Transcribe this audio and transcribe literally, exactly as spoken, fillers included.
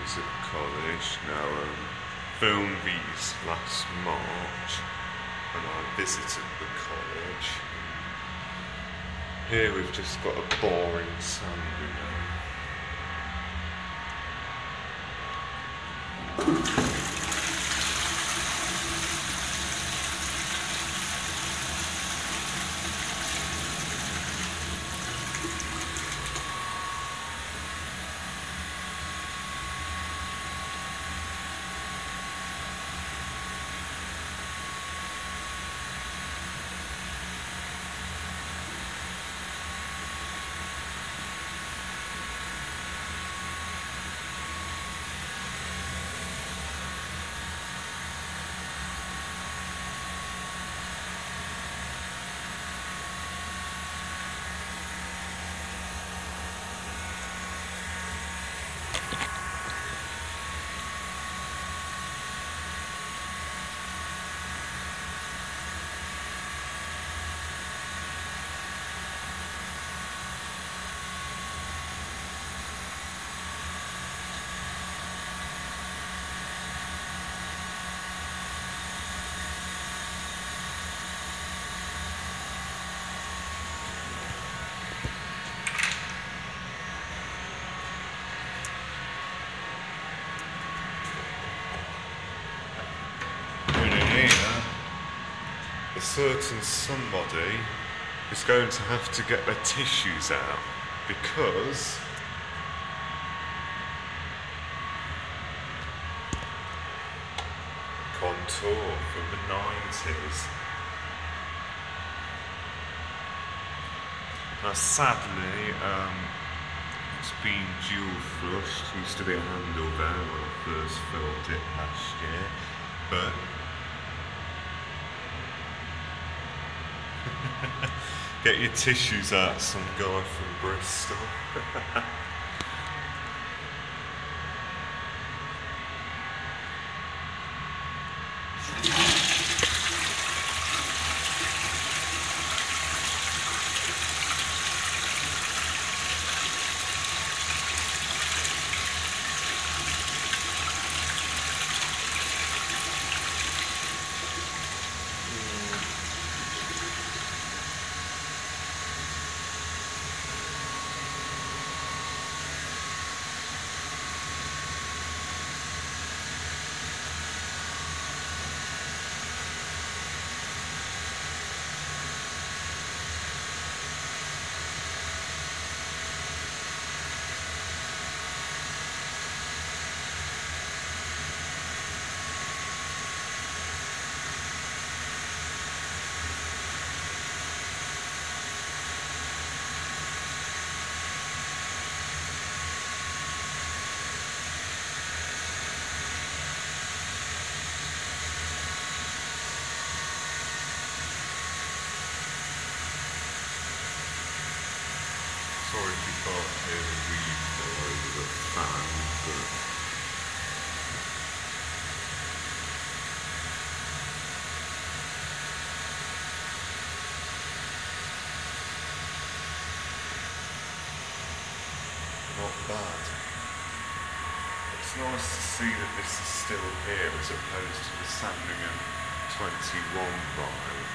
tissues at the college. Now, um, filmed these last March when I visited the college. Here we've just got a boring Sandringham. A certain somebody is going to have to get their tissues out because contour from the nineties. Now sadly, um, it's been dual flushed. Used to be a handle there when I first filmed it last year, but get your tissues out, some guy from Bristol. Sorry if you can't hear the weed all over the fan, but not bad. It's nice to see that this is still here as opposed to the Sandringham twenty-one vibe.